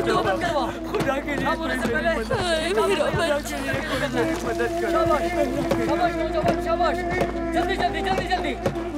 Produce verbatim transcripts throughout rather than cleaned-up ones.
दुआ बंद करवा। खुदा के लिए होने से पहले मेरा बच्चा मदद करो। शाबाश शाबाश नौजवान शाबाश, जल्दी जल्दी जल्दी जल्दी।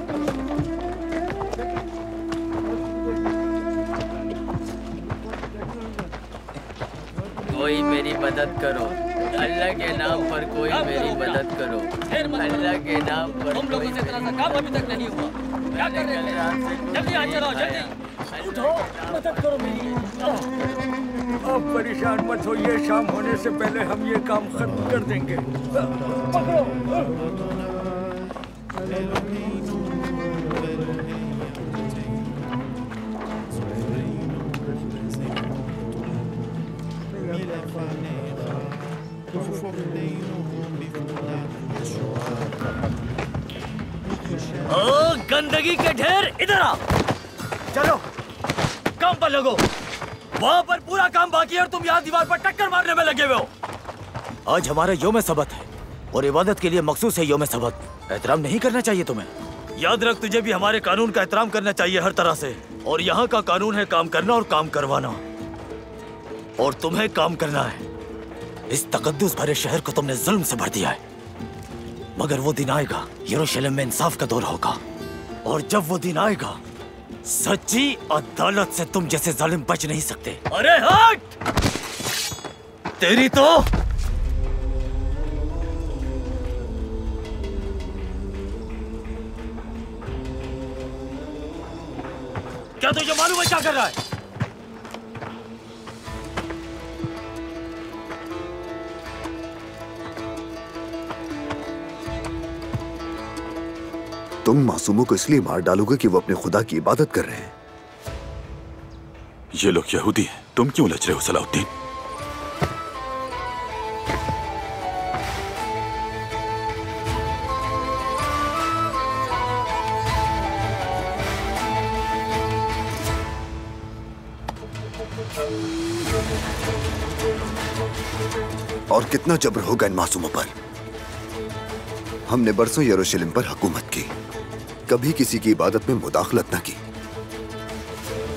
कोई मेरी मदद करो, अल्लाह के नाम पर कोई मेरी मदद करो, अल्लाह के नाम पर। हम लोगों से तरह सा काम अभी तक नहीं हुआ, क्या कर रहे थे? जल्दी आ चलो जल्दी उठो, मदद करो मेरी। अब परेशान मत होइए, शाम होने से पहले हम ये काम खत्म कर देंगे। पकड़ो। ओ गंदगी के ढेर, इधर आ। चलो काम पर लगो। वहाँ पर पूरा काम बाकी है और तुम यहाँ दीवार पर टक्कर मारने में लगे हुए हो। आज हमारा योम सबत है और इबादत के लिए मखसूस है योम सबत। एहतराम नहीं करना चाहिए तुम्हें? याद रख, तुझे भी हमारे कानून का एहतराम करना चाहिए हर तरह से। और यहाँ का कानून है काम करना और काम करवाना, और तुम्हें काम करना है। इस तकद्दुस भरे शहर को तुमने जुल्म से भर दिया है, मगर वो दिन आएगा यरूशलेम में इंसाफ का दौर होगा, और जब वो दिन आएगा सच्ची अदालत से तुम जैसे जालिम बच नहीं सकते। अरे हट! तेरी तो क्या तुझे मालूम है क्या कर रहा है? तुम मासूमों को इसलिए मार डालोगे कि वो अपने खुदा की इबादत कर रहे हैं। ये लोग यहूदी हैं, तुम क्यों लच रहे हो सलाउद्दीन? और कितना जबर होगा इन मासूमों पर। हमने बरसों यरूशलेम पर हुकूमत की, कभी किसी की इबादत में मुदाखलत न की।